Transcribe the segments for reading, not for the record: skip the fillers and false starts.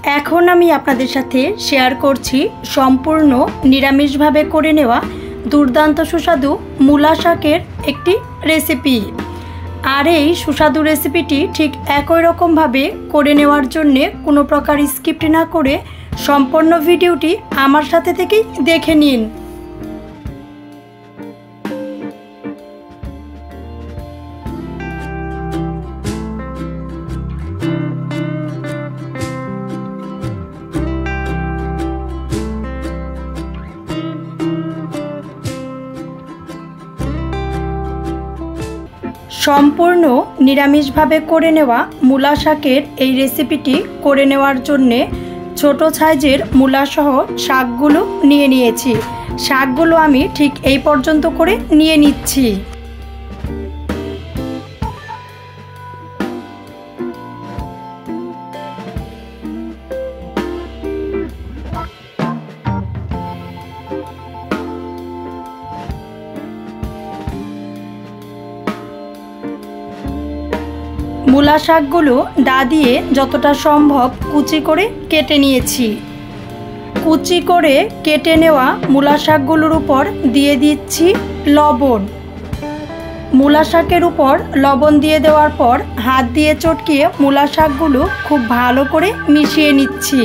এখন আমি আপনাদের সাথে শেয়ার করছি সম্পূর্ণ নিরামিষভাবে করে নেওয়া দুর্দান্ত সুস্বাদু মূলা শাকের একটি রেসিপি। আর এই সুস্বাদু রেসিপিটি ঠিক একই রকমভাবে করে নেওয়ার জন্য কোনো প্রকার স্কিপ না করে সম্পূর্ণ ভিডিওটি আমার সাথে থেকেই দেখে নিন। সম্পূর্ণ নিরামিষভাবে করে নেওয়া মূলা শাকের এই রেসিপিটি করে নেওয়ার জন্যে ছোট সাইজের মূলাসহ শাকগুলো নিয়ে নিয়েছি। শাকগুলো আমি ঠিক এই পর্যন্ত করে নিয়ে নিচ্ছি। মূলা শাকগুলো ডা দিয়ে যতটা সম্ভব কুচি করে কেটে নিয়েছি। কুচি করে কেটে নেওয়া মূলা শাকগুলোর উপর দিয়ে দিচ্ছি লবণ। মূলা শাকের উপর লবণ দিয়ে দেওয়ার পর হাত দিয়ে চটকিয়ে মূলা শাকগুলো খুব ভালো করে মিশিয়ে নিচ্ছি।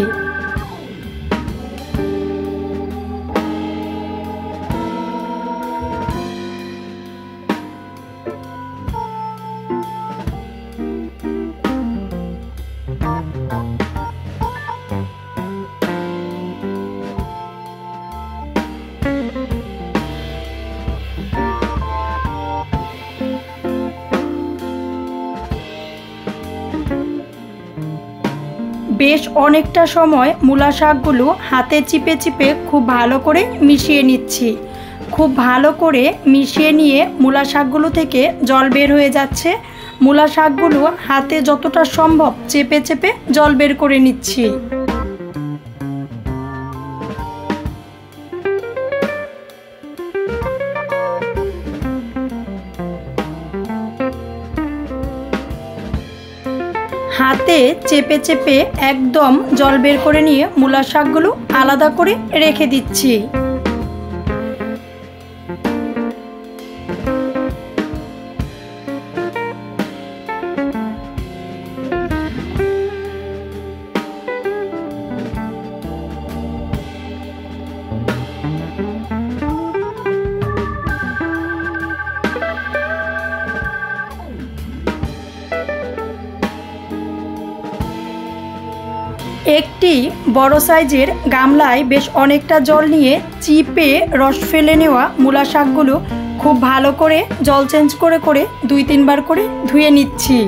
বেশ অনেকটা সময় মূলা শাকগুলো হাতে চিপে চিপে খুব ভালো করে মিশিয়ে নিচ্ছি। খুব ভালো করে মিশিয়ে নিয়ে মূলা শাকগুলো থেকে জল বের হয়ে যাচ্ছে। মূলা শাকগুলো হাতে যতটা সম্ভব চেপে চেপে জল বের করে নিচ্ছি। হাতে চেপে চেপে একদম জল বের করে নিয়ে মূলা শাকগুলো আলাদা করে রেখে দিচ্ছি। একটি বড় সাইজের গামলায় বেশ অনেকটা জল নিয়ে চিপে রস ফেলে নেওয়া মূলা শাকগুলো খুব ভালো করে জল চেঞ্জ করে করে 2-3 বার করে ধুয়ে নিচ্ছি।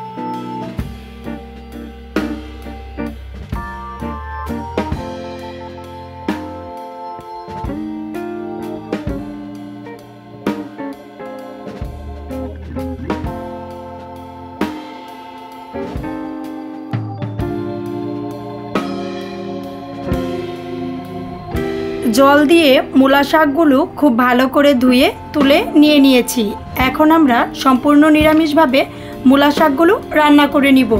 জল দিয়ে মূলা শাকগুলো খুব ভালো করে ধুয়ে তুলে নিয়ে নিয়েছি। এখন আমরা সম্পূর্ণ নিরামিষভাবে মূলা শাকগুলো রান্না করে নিব।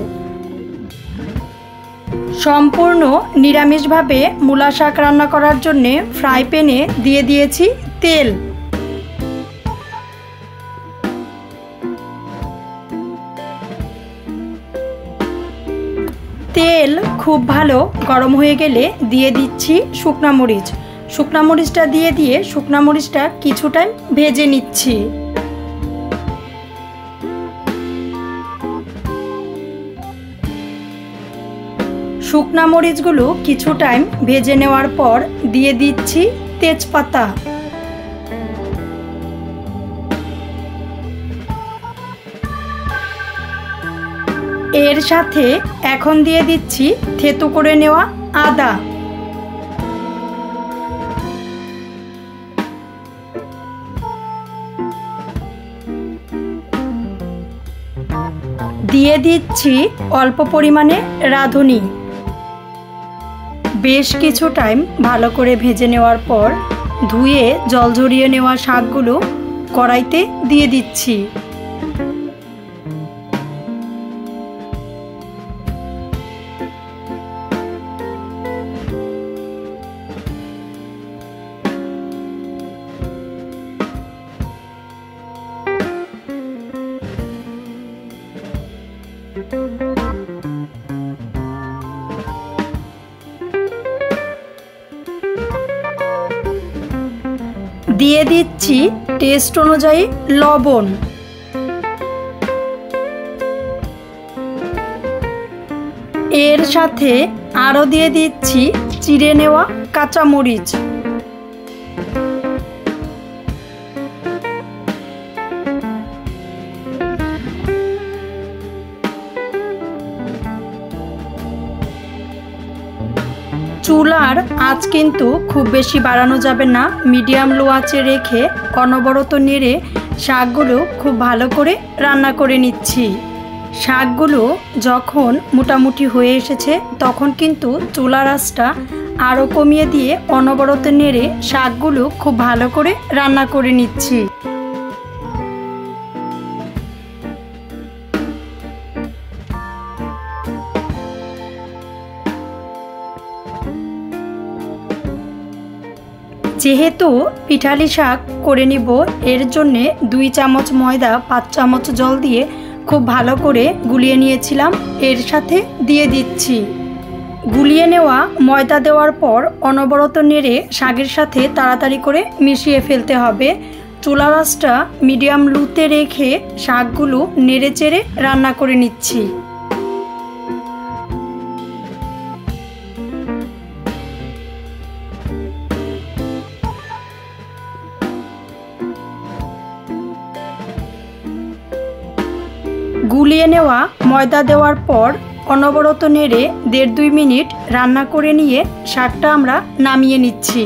সম্পূর্ণ নিরামিষভাবে মূলা শাক রান্না করার জন্যে ফ্রাই প্যানে দিয়ে দিয়েছি তেল। তেল খুব ভালো গরম হয়ে গেলে দিয়ে দিচ্ছি শুকনা মরিচ। শুকনা মরিচটা দিয়ে শুকনা মরিচটা কিছু টাইম ভেজে নিচ্ছি। শুকনা মরিচগুলো কিছু টাইম ভেজে নেওয়ার পর দিয়ে দিচ্ছি তেজপাতা। এর সাথে এখন দিয়ে দিচ্ছি থেতো করে নেওয়া আদা। দিয়ে দিচ্ছি অল্প পরিমাণে রাঁধুনি। বেশ কিছু টাইম ভালো করে ভেজে নেওয়ার পর ধুয়ে জল ঝরিয়ে নেওয়া শাকগুলো কড়াইতে দিয়ে দিচ্ছি। দিয়ে দিচ্ছি টেস্ট অনুযায়ী লবণ। এর সাথে আরও দিয়ে দিচ্ছি চিড়ে নেওয়া কাঁচামরিচ। চুলার আঁচ কিন্তু খুব বেশি বাড়ানো যাবে না, মিডিয়াম লো আঁচে রেখে অনবরত নেড়ে শাকগুলো খুব ভালো করে রান্না করে নিচ্ছি। শাকগুলো যখন মোটামুটি হয়ে এসেছে তখন কিন্তু চুলার আঁচটা আরও কমিয়ে দিয়ে অনবরত নেড়ে শাকগুলো খুব ভালো করে রান্না করে নিচ্ছি। যেহেতু পিঠালি শাক করে নিব, এর জন্যে 2 চামচ ময়দা 5 চামচ জল দিয়ে খুব ভালো করে গুলিয়ে নিয়েছিলাম। এর সাথে দিয়ে দিচ্ছি। গুলিয়ে নেওয়া ময়দা দেওয়ার পর অনবরত নেড়ে শাকের সাথে তাড়াতাড়ি করে মিশিয়ে ফেলতে হবে। চুলার আঁচটা মিডিয়াম লোতে রেখে শাকগুলো নেড়ে চেড়ে রান্না করে নিচ্ছি। গুলিয়ে নেওয়া ময়দা দেওয়ার পর অনবরত নেড়ে 1.5-2 মিনিট রান্না করে নিয়ে শাকটা আমরা নামিয়ে নিচ্ছি।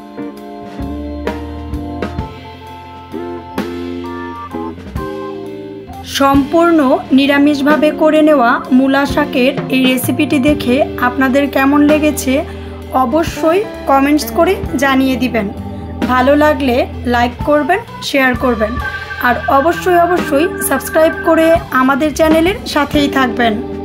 সম্পূর্ণ নিরামিষভাবে করে নেওয়া মূলা শাকের এই রেসিপিটি দেখে আপনাদের কেমন লেগেছে অবশ্যই কমেন্টস করে জানিয়ে দিবেন। ভালো লাগলে লাইক করবেন, শেয়ার করবেন আর অবশ্যই সাবস্ক্রাইব করে আমাদের চ্যানেলের সাথেই থাকবেন।